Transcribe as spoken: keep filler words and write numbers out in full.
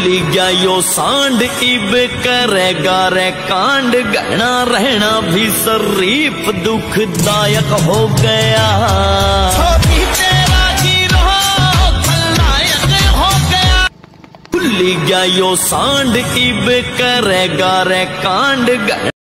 भूली गया यो सांड इब करेगा रे कांड, गहना रहना भी शरीफ दुखदायक हो गया। भूली गया यो सांड इब करेगा रे कांड।